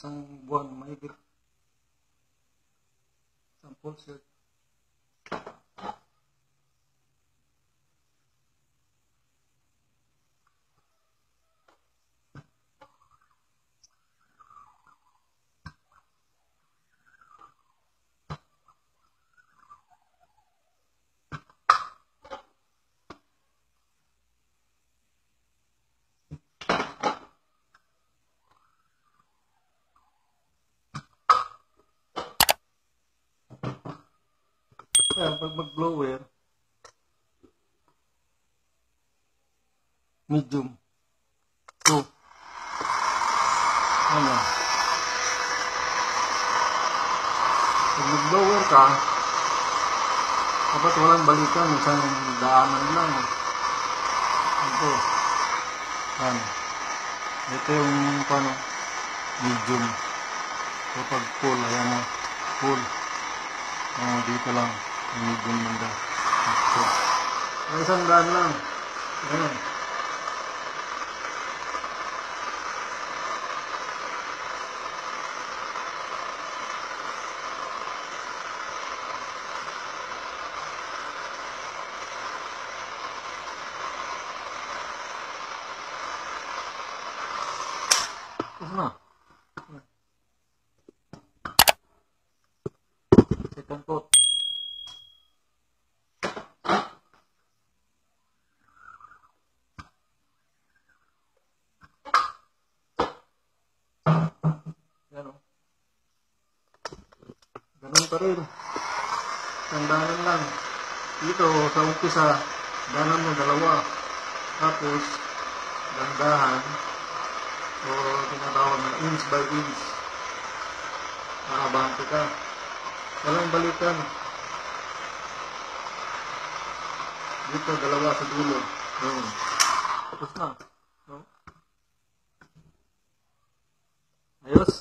isang buwan mahigit. Isang full set. Kaya pag mag-blower, medium. So, ano? Pag mag-blower ka, dapat walang balikan, isang daanan lang. Ito. Yan. Ito yung paano, medium. Kapag full, ayan na, full. Dito lang, medium banda. So, isang daan lang. Ayan. Tapos na. Second coat. Yan o. Ganun pa rin. Tandaan lang. Dito sa umpisa, danan mo dalawa. Tapos, dandahan o tinatawag na inch by inch. Nakabante ka. Walang balikan. Dito, dalawa sa dulo. Tapos na. No? Ayos.